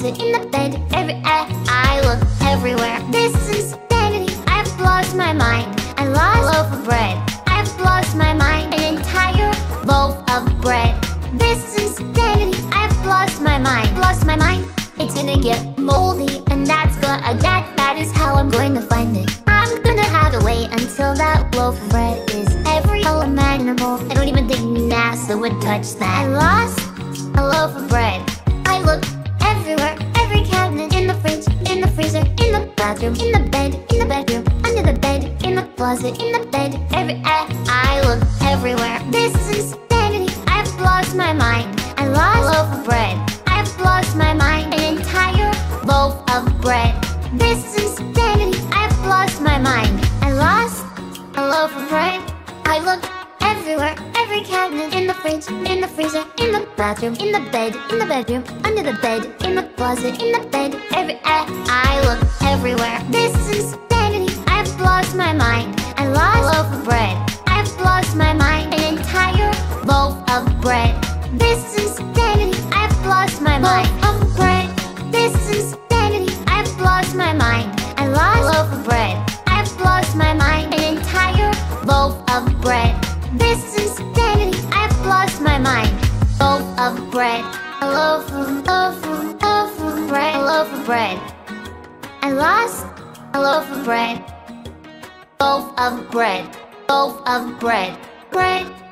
closet, in the bed, everywhere. I look everywhere. This is insanity. I've lost my mind. I lost a loaf of bread. I've lost my mind. An entire loaf of bread. This is insanity. I've lost my mind. Lost my mind. It's gonna get moldy, and that is how I'm going to find it. I'm gonna have to wait until that loaf of bread is every color imaginable. I don't even think NASA would touch that. I lost a loaf of bread. I look everywhere, every cabinet, in the fridge, in the freezer, in the bathroom, in the bed, in the bedroom, under the bed, in the closet, in the bed, everywhere. I look everywhere. This is insanity. I've lost my mind. I lost a loaf of bread. I've lost my mind. An entire loaf of bread. This is insanity. I've lost my mind. I lost a loaf of bread. I look everywhere, every cabinet, in the fridge, in the freezer, in the bathroom, in the bed, in the bedroom, under the bed, in the closet, in the bed, everywhere. I look everywhere. This is insanity. I've lost my mind. I lost a loaf of bread. I've lost my mind. An entire loaf of bread. This is insanity. I've lost my mind. Loaf of bread. This is insanity. I've lost my mind. I lost a loaf of bread. I've lost my mind. An entire loaf of bread. This is insanity. I've lost my mind. Loaf of bread. A loaf of bread. A loaf of bread. I lost a loaf of bread. Loaf of bread. Loaf of bread. Bread.